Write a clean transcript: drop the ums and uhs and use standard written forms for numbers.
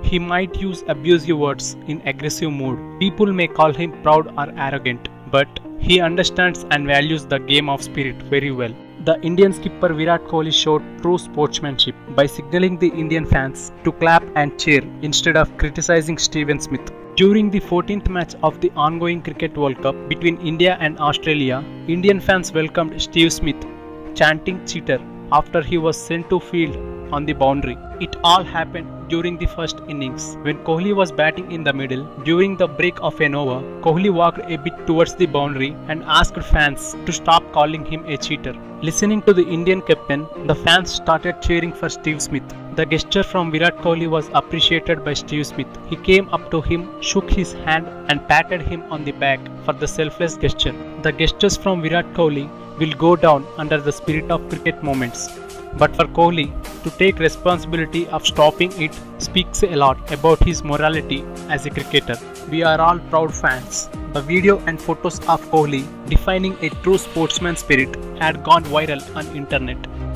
He might use abusive words in aggressive mood. People may call him proud or arrogant, but he understands and values the game of spirit very well. The Indian skipper Virat Kohli showed true sportsmanship by signaling the Indian fans to clap and cheer instead of criticizing Steven Smith. During the 14th match of the ongoing Cricket World Cup between India and Australia, Indian fans welcomed Steve Smith, chanting "cheater" after he was sent to field on the boundary. It all happened during the first innings. When Kohli was batting in the middle, during the break of an over, Kohli walked a bit towards the boundary and asked fans to stop calling him a cheater. Listening to the Indian captain, the fans started cheering for Steve Smith. The gesture from Virat Kohli was appreciated by Steve Smith. He came up to him, shook his hand and patted him on the back for the selfless gesture. The gestures from Virat Kohli will go down under the spirit of cricket moments. But for Kohli to take responsibility of stopping it speaks a lot about his morality as a cricketer. We are all proud fans. The video and photos of Kohli defining a true sportsman spirit had gone viral on internet.